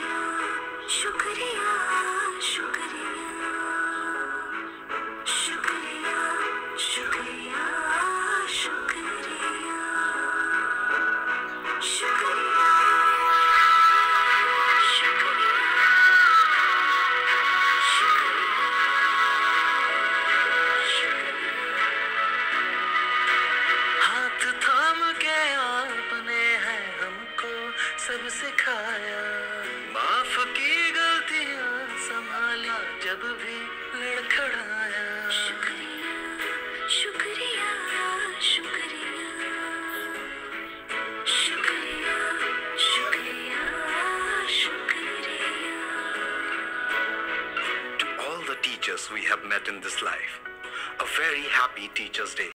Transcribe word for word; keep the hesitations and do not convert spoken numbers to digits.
शुक्रिया शुक्रिया शुक्रिया शुक्रिया शुक्रिया शुक्रिया हाथ थाम के आपने है हमको सब सिखाया, माफ की गलतियां संभाली जब भी लड़खड़ाया। शुक्रिया शुक्रिया शुक्रिया शुक्रिया शुक्रिया शुक्रिया। To all the teachers we have met in this life, a very happy Teachers' Day.